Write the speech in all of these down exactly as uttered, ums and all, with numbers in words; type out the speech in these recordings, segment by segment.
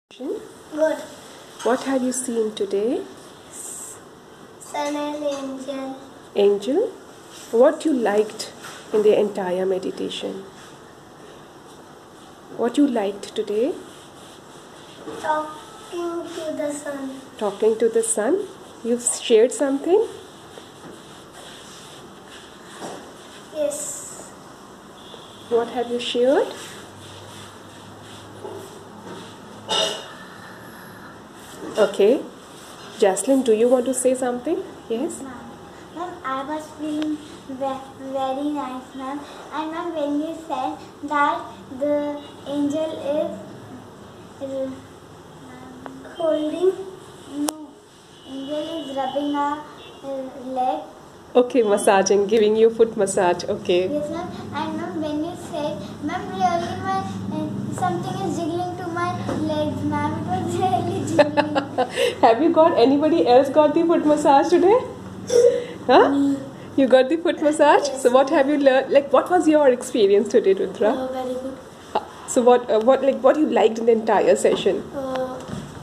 Good. What have you seen today? Sun and angel. Angel? What you liked in the entire meditation? What you liked today? Talking to the sun. Talking to the sun? You've shared something? Yes. What have you shared? Okay. Jaslyn, do you want to say something? Yes? Ma'am, I was feeling ve- very nice, ma'am. And ma'am, when you said that the angel is uh, holding, no, angel is rubbing our uh, leg. Okay, massaging, giving you foot massage. Okay. Yes, ma'am. And ma'am, when you said, ma'am, really, my uh, something is jiggling to my legs, ma'am. It was really jiggling. Have you got anybody else got the foot massage today? Huh? Me. You got the foot massage? Yes. So what have you learned? Like, what was your experience today, Rudra? Uh, very good. Uh, So what, uh, what, like, what you liked in the entire session? Uh,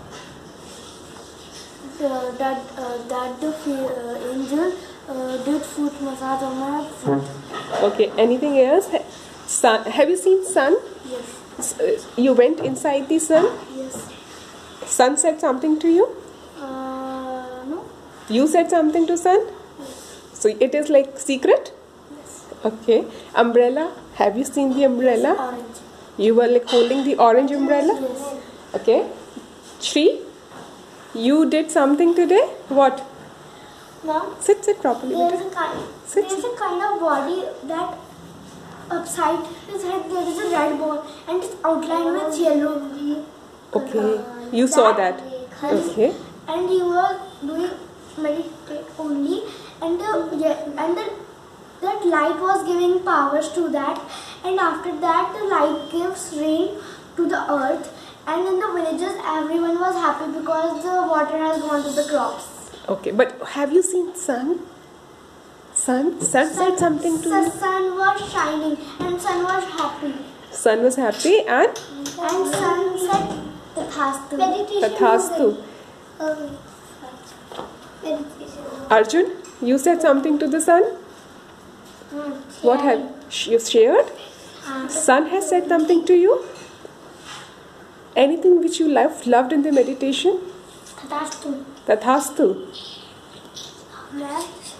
the, that uh, that the uh, angel uh, did foot massage on my foot. Okay. Anything else? Sun. Have you seen sun? Yes. S- uh, You went inside the sun. Yes. Sun said something to you. Uh, no. You said something to sun. Yes. So it is like secret. Yes. Okay. Umbrella. Have you seen the umbrella? Orange. You were like holding the orange umbrella. Yes. Okay. Shri, you did something today? What? Ma'am, Sit, sit properly. there beta. is a kind. Sit. There is a kind of body that upside his head there is a red ball and it's outlined with yellow. Okay. You saw that. Okay. And he was doing meditate only, and the yeah, and the that light was giving powers to that, and after that the light gives rain to the earth, and in the villages everyone was happy because the water has gone to the crops. Okay. But have you seen sun? Sun? Sun said something to The you. sun was shining and sun was happy, Sun was happy and and sun said Tathastu. Meditation. Tathastu. Um, meditation. Arjun, you said something to the sun? What have sh- you shared? Sun has said something to you? Anything which you loved, loved in the meditation? Tathastu. Tathastu. Ma'am,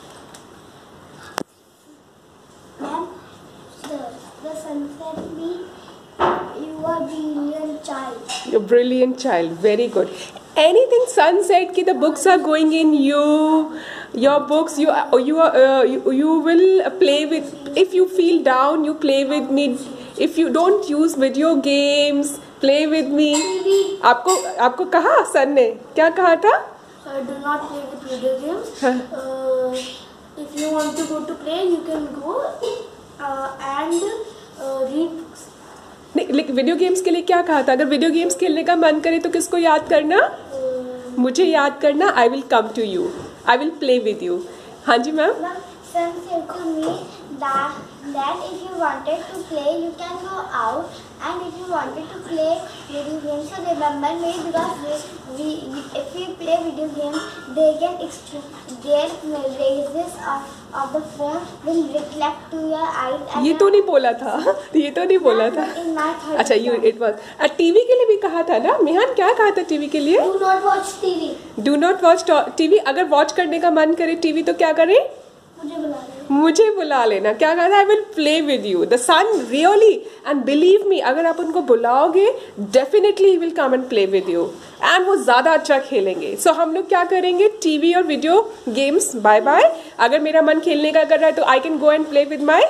ma'am, the, the sun said me, you are brilliant child. You're a brilliant child. Very good. Anything sun said ki the books are going in you, your books, you you are uh, you, you will play with. If you feel down, you play with me. If you don't use video games, play with me. आपको आपको कहा सन ने क्या कहा था? Uh, do not play with video games. Huh. Uh, if you want to go to play, you can go uh, and uh, read books. नहीं, लेकिन video games के लिए क्या कहा था? अगर वीडियो गेम्स खेलने का मन करे तो किसको याद करना? Uh, मुझे याद करना. I will come to you. I will play with you. हाँ जी ma'am. Ma'am, sun said to me that that if you wanted to play, you can go out, and if you wanted to play video games, so remember me because we, we if we play video games, they can extra- their raises of, of the phone will reflect to your eyes. And ये तो नहीं बोला था. ये तो नहीं बोला था. In my third अच्छा you it was. टीवी के लिए भी कहा था ना? मिहान क्या कहा था टीवी के लिए? Do not watch T V. Do not watch TV. अगर वॉच करने का मन करे टीवी तो क्या करें? मुझे बुला ले. मुझे बुला लेना. क्या कहा था? I will play with you. The sun really and believe me, अगर आप उनको बुलाओगे, definitely he will come and play with you. And वो ज़्यादा अच्छा खेलेंगे. So हम लोग क्या करेंगे? टीवी और वीडियो गेम्स बाय बाय. अगर मेरा मन खेलने का कर रहा है तो I can go and play with my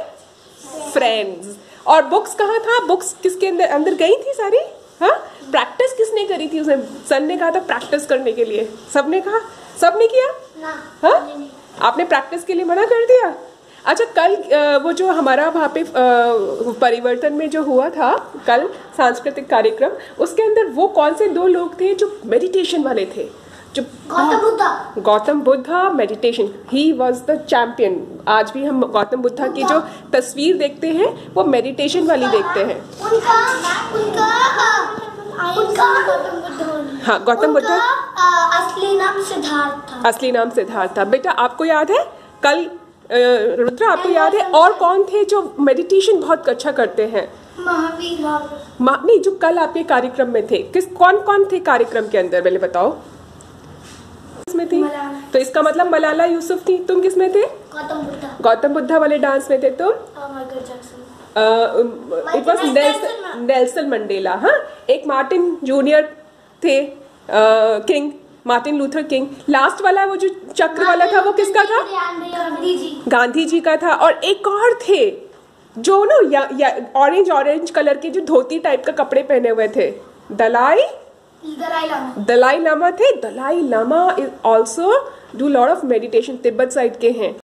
friends. और बुक्स कहाँ था? बुक्स किसके अंदर अंदर गई थी सारी? हाँ? प्रैक्टिस किसने करी थी? उसने सन ने कहा था प्रैक्टिस करने के लिए. सबने कहा? सबने किया? ना. हाँ? आपने प्रैक्टिस के लिए मना कर दिया? अच्छा कल वो जो हमारा वहाँ पे परिवर्तन में जो हुआ था कल सांस्कृतिक कार्यक्रम उसके अंदर वो कौन से दो लोग थे जो मेडिटेशन वाले थे? जो Gautam Buddha. Gautam Buddha meditation. He was the champion. आज भी हम गौतम बुद्ध की जो तस्वीर देखते हैं वो मेडिटेशन वाली देखते हैं. उनका उनका उनका गौतम बुद्ध। हाँ, गौतम बुद्ध। उनका, अ, असली नाम सिद्धार्थ था। असली नाम सिद्धार्थ था। बेटा आपको याद है कल अ, रुद्रा आपको याद है और कौन थे जो मेडिटेशन बहुत अच्छा करते हैं? महावीर। मा, नहीं, जो कल आपके कार्यक्रम में थे, किस कौन कौन थे कार्यक्रम के अंदर, पहले बताओ। किसमें थी? तो इसका मतलब मलाला यूसुफ थी। तुम किस में थे? गौतम बुद्ध। गौतम बुद्धा वाले डांस में थे तुम? Michael Jackson. It was Nelson Nelson Mandela. हाँ, एक मार्टिन जूनियर थे, King Martin Luther King. Last वाला वो जो चक्र वाला था वो किसका था? गांधी जी। गांधी जी का था। और एक और थे जो नो या, या ऑरेंज ऑरेंज कलर के जो धोती टाइप का कपड़े पहने हुए थे, दलाई दलाई लामा। दलाई लामा थे। Dalai Lama is also do lot of meditation, Tibet side के हैं।